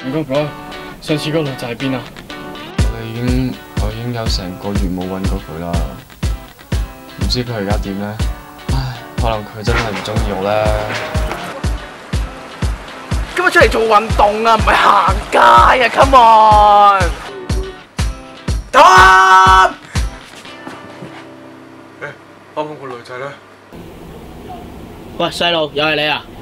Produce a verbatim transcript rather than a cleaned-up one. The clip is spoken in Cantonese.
唔該唔該，上次嗰個女仔喺邊啊？ 我哋已經我已經有成個月冇揾過佢啦，唔知佢而家點咧？唉，可能佢真係唔中意我咧。 今日出嚟做運動啊，唔係行街啊 ！Come on， Tom。 誒，啱啱個女仔咧？ 喂，細路，又係你啊？